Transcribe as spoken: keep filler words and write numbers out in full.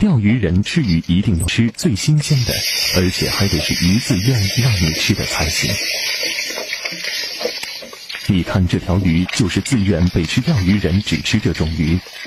钓鱼人吃鱼一定要吃最新鲜的，而且还得是鱼自愿让你吃的才行。你看这条鱼就是自愿被吃，钓鱼人只吃这种鱼，